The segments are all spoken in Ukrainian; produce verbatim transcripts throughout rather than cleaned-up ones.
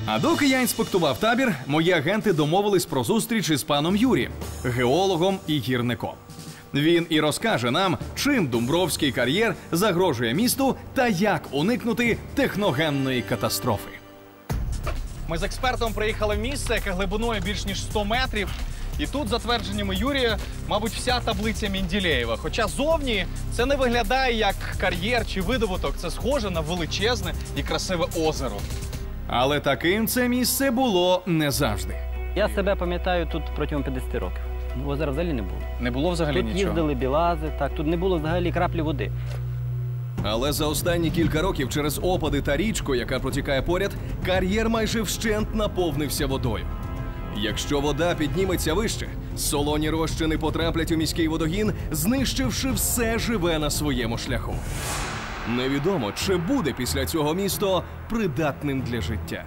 А доки я інспектував табір, мої агенти домовились про зустріч із паном Юрієм, геологом і гірником. Він і розкаже нам, чим Думбровський кар'єр загрожує місту та як уникнути техногенної катастрофи. Ми з експертом приїхали в місце, яке глибиною більш ніж сто метрів. І тут, за твердженнями Юрія, мабуть, вся таблиця Менделєєва. Хоча зовні це не виглядає як кар'єр чи видобуток. Це схоже на величезне і красиве озеро. Але таким це місце було не завжди. Я себе пам'ятаю тут протягом п'ятдесят років. Озера взагалі не було. Не було взагалі тут нічого? Тут їздили білази, так, тут не було взагалі краплі води. Але за останні кілька років через опади та річку, яка протікає поряд, кар'єр майже вщент наповнився водою. Якщо вода підніметься вище, солоні розчини потраплять у міський водогін, знищивши все живе на своєму шляху. Невідомо, чи буде після цього місто придатним для життя.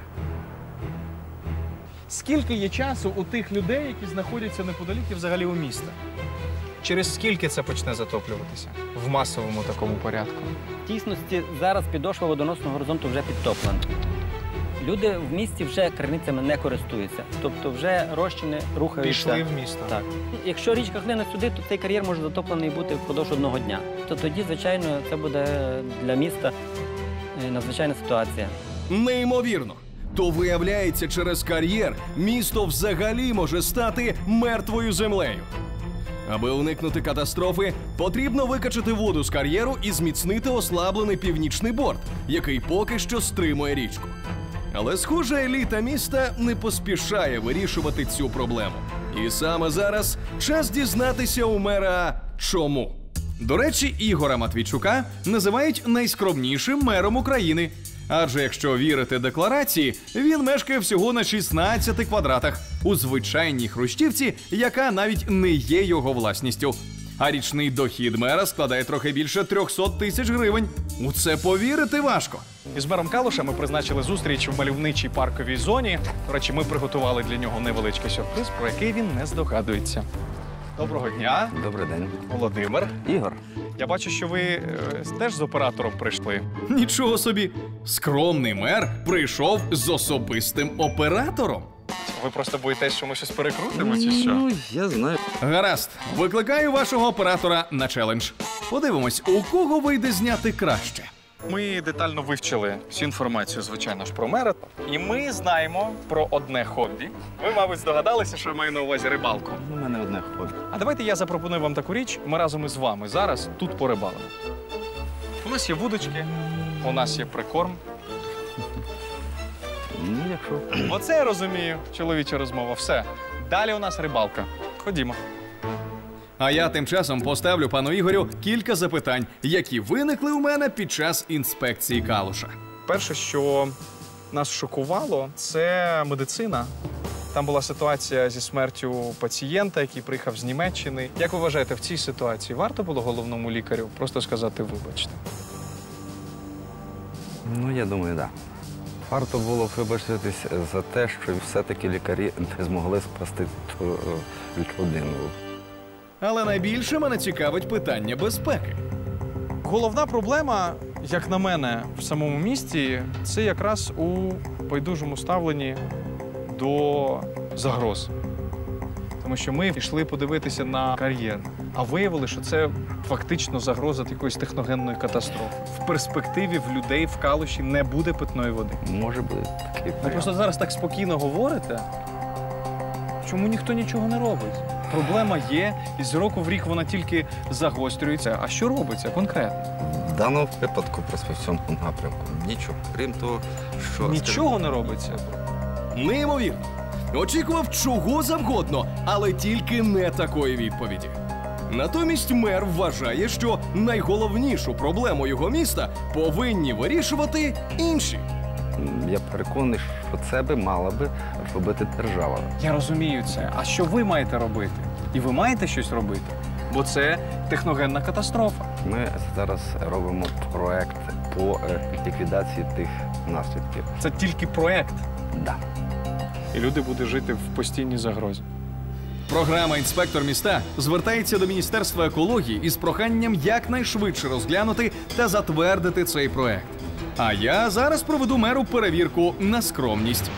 Скільки є часу у тих людей, які знаходяться неподалік і взагалі у міста? Через скільки це почне затоплюватися в масовому такому порядку? В дійсності зараз підошва водоносного горизонту вже підтоплена. Люди в місті вже криницями не користуються, тобто вже розчини рухаються. Пішли в місто. Так. Якщо річка хлине сюди, то цей кар'єр може затоплений бути впродовж одного дня. То тоді, звичайно, це буде для міста надзвичайна ситуація. Неймовірно! То виявляється, через кар'єр місто взагалі може стати мертвою землею. Аби уникнути катастрофи, потрібно викачати воду з кар'єру і зміцнити ослаблений північний борт, який поки що стримує річку. Але, схоже, еліта міста не поспішає вирішувати цю проблему. І саме зараз час дізнатися у мера чому. До речі, Ігоря Матвійчука називають найскромнішим мером України. Адже якщо вірити декларації, він мешкає всього на шістнадцяти квадратах у звичайній хрущівці, яка навіть не є його власністю. А річний дохід мера складає трохи більше трьохсот тисяч гривень. У це повірити важко. Із мером Калуша ми призначили зустріч в мальовничій парковій зоні. До речі, ми приготували для нього невеличкий сюрприз, про який він не здогадується. Доброго дня. Добрий день. Володимир. Ігор. Я бачу, що ви е, теж з оператором прийшли. Нічого собі. Скромний мер прийшов з особистим оператором. Ви просто боїтесь, що ми щось перекрутимо, чи що? Ну, я знаю. Гаразд, викликаю вашого оператора на челендж. Подивимось, у кого вийде зняти краще. Ми детально вивчили всю інформацію, звичайно ж, про мера. І ми знаємо про одне хобі. Ви, мабуть, здогадалися, що я маю на увазі рибалку. У мене одне хобі. А давайте я запропоную вам таку річ. Ми разом із вами зараз тут порибалимо. У нас є вудочки, у нас є прикорм. Ну, якщо. Оце я розумію, чоловіча розмова. Все. Далі у нас рибалка. Ходімо. А я тим часом поставлю пану Ігорю кілька запитань, які виникли у мене під час інспекції Калуша. Перше, що нас шокувало, це медицина. Там була ситуація зі смертю пацієнта, який приїхав з Німеччини. Як ви вважаєте, в цій ситуації варто було головному лікарю просто сказати «вибачте»? Ну, я думаю, так. Да. Варто було б вибачитись за те, що все-таки лікарі не змогли спасти ту людину. Але найбільше мене цікавить питання безпеки. Головна проблема, як на мене, в самому місті, це якраз у байдужому ставленні до загроз. Тому що ми йшли подивитися на кар'єр, а виявили, що це фактично загроза якоїсь техногенної катастрофи. В перспективі в людей в Калуші не буде питної води. Може бути такий Ви варіант. просто зараз так спокійно говорите, чому ніхто нічого не робить. Проблема є, і з року в рік вона тільки загострюється. А що робиться конкретно? В даному випадку просто в цьому напрямку нічого. Крім того, що... Нічого не робиться. Неймовірно. Очікував чого завгодно, але тільки не такої відповіді. Натомість мер вважає, що найголовнішу проблему його міста повинні вирішувати інші. Я переконаний, що це би мала би робити держава. Я розумію це. А що ви маєте робити? І ви маєте щось робити? Бо це техногенна катастрофа. Ми зараз робимо проект по ліквідації тих наслідків. Це тільки проект. Да. І люди будуть жити в постійній загрозі. Програма «Інспектор міста» звертається до Міністерства екології із проханням якнайшвидше розглянути та затвердити цей проект. А я зараз проведу меру перевірку на скромність.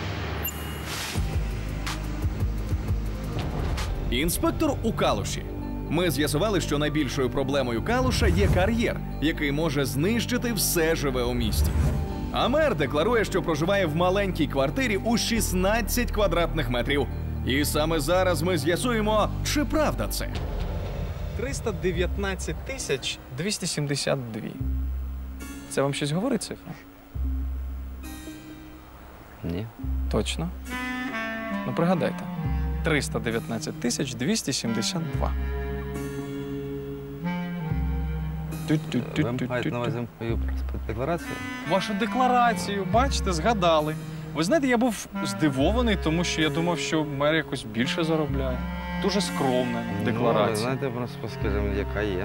Інспектор у Калуші. Ми з'ясували, що найбільшою проблемою Калуша є кар'єр, який може знищити все живе у місті. А мер декларує, що проживає в маленькій квартирі у шістнадцять квадратних метрів. І саме зараз ми з'ясуємо, чи правда це. триста дев'ятнадцять тисяч двісті сімдесят дві. Це вам щось говорить цифра? Ні. Точно. Ну, пригадайте. триста дев'ятнадцять тисяч двісті сімдесят два. Ви маєте на увазі мою декларацію? Вашу декларацію, бачите, згадали. Ви знаєте, я був здивований, тому що я думав, що мер якось більше заробляє. Дуже скромна Ну, декларація. знаєте, просто скажімо, яка є.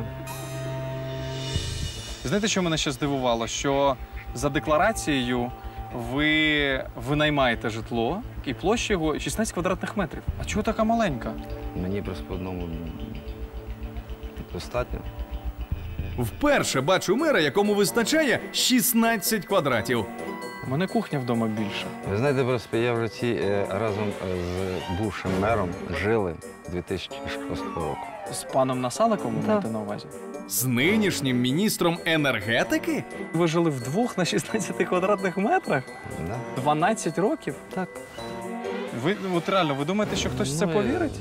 Знаєте, що мене ще здивувало? Що за декларацією ви винаймаєте житло, і площа його шістнадцять квадратних метрів. А чого така маленька? Мені просто по одному достатньо. Вперше бачу мера, якому вистачає шістнадцять квадратів. У мене кухня вдома більша. Ви знаєте, просто я в житті е, разом з бувшим мером жили з дві тисячі шостого року. З паном Насаликом ви маєте на увазі? З нинішнім міністром енергетики? Ви жили вдвох на шістнадцяти квадратних метрах? Да? дванадцять років? Так. Ви, от реально, ви думаєте, що хтось в це Ну, повірить?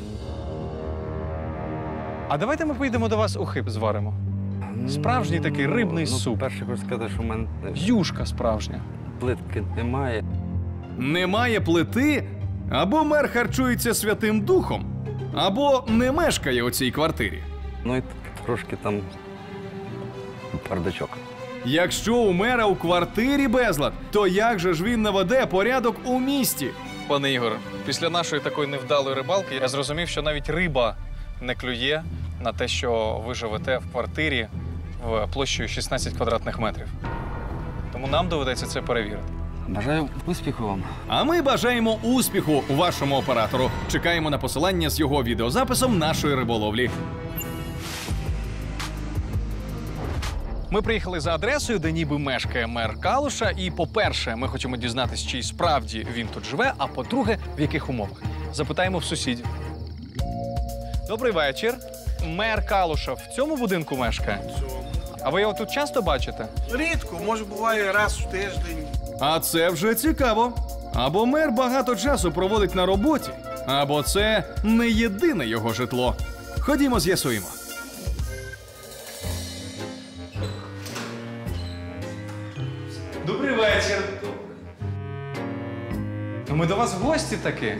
А давайте ми поїдемо до вас у хиб зваримо. Справжній такий рибний ну, суп. Перше хочу сказати, що в мене Юшка справжня. плитки немає. Немає плити? Або мер харчується Святим Духом, або не мешкає у цій квартирі. Ну і трошки там бардачок. Якщо у мера у квартирі безлад, то як же ж він наведе порядок у місті? Пане Ігор, після нашої такої невдалої рибалки я зрозумів, що навіть риба не клює на те, що ви живете в квартирі в площею шістнадцять квадратних метрів. Тому нам доведеться це перевірити. Бажаю успіху вам. А ми бажаємо успіху вашому оператору. Чекаємо на посилання з його відеозаписом нашої риболовлі. Ми приїхали за адресою, де ніби мешкає мер Калуша. І, по-перше, ми хочемо дізнатися, чи справді він тут живе, а по-друге, в яких умовах. Запитаємо в сусідів. Добрий вечір. Мер Калуша в цьому будинку мешкає? А ви його тут часто бачите? Рідко, може, буває раз в тиждень. А це вже цікаво. Або мер багато часу проводить на роботі, або це не єдине його житло. Ходімо, з'ясуємо. Добрий вечір. Ну, ми до вас в гості таки.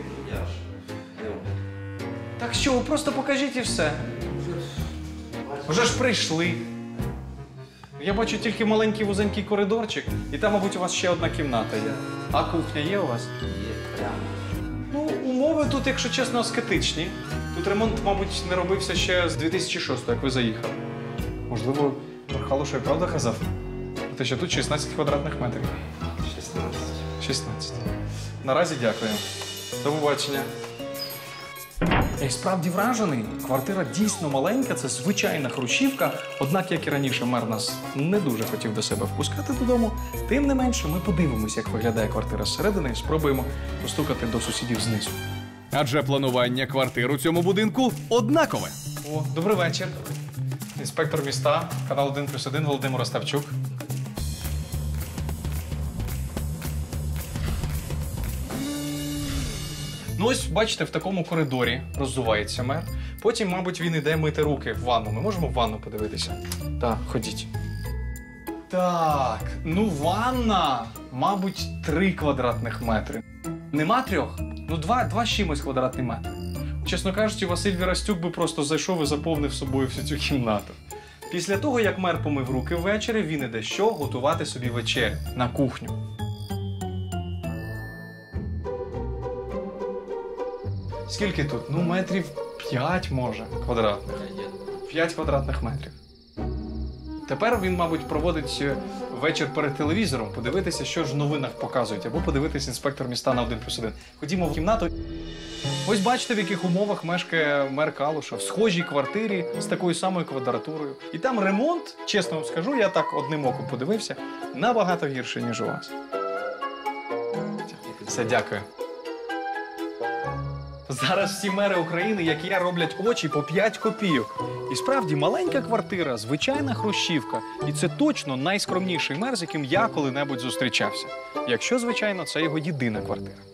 Так що, ви просто покажіть і все. Вже ж прийшли. Я бачу тільки маленький вузенький коридорчик, і там, мабуть, у вас ще одна кімната є. А кухня є у вас? Є. Ну, умови тут, якщо чесно, аскетичні. Тут ремонт, мабуть, не робився ще з дві тисячі шостого, як ви заїхали. Можливо, Калуша і правда казав? Те, що тут шістнадцять квадратних метрів. шістнадцять. шістнадцять. Наразі дякую. До побачення. Я й справді вражений. Квартира дійсно маленька, це звичайна хрущівка. Однак, як і раніше, мер нас не дуже хотів до себе впускати додому. Тим не менше, ми подивимося, як виглядає квартира зсередини, і спробуємо постукати до сусідів знизу. Адже планування квартир у цьому будинку однакове. О, добрий вечір. Інспектор міста, канал один плюс один, Володимир Оставчук. Ну ось, бачите, в такому коридорі роззувається мер. Потім, мабуть, він іде мити руки в ванну. Ми можемо в ванну подивитися? Так, ходіть. Так, ну ванна, мабуть, три квадратних метри. Нема трьох? Ну, два, два з чимось квадратний метр. Чесно кажучи, Василь Вірастюк би просто зайшов і заповнив собою всю цю кімнату. Після того, як мер помив руки ввечері, він іде що? Готувати собі вечерю на кухню. Скільки тут? Ну, метрів п'ять, може, квадратних. П'ять квадратних метрів. Тепер він, мабуть, проводить вечір перед телевізором, подивитися, що ж в новинах показують, або подивитися інспектор міста на один плюс один. Ходімо в кімнату. Ось бачите, в яких умовах мешкає мер Калуша. В схожій квартирі з такою самою квадратурою. І там ремонт, чесно вам скажу, я так одним оком подивився, набагато гірше, ніж у вас. Все, дякую. Зараз всі мери України, як я, роблять очі по п'ять копійок. І справді, маленька квартира, звичайна хрущівка. І це точно найскромніший мер, з яким я коли-небудь зустрічався. Якщо, звичайно, це його єдина квартира.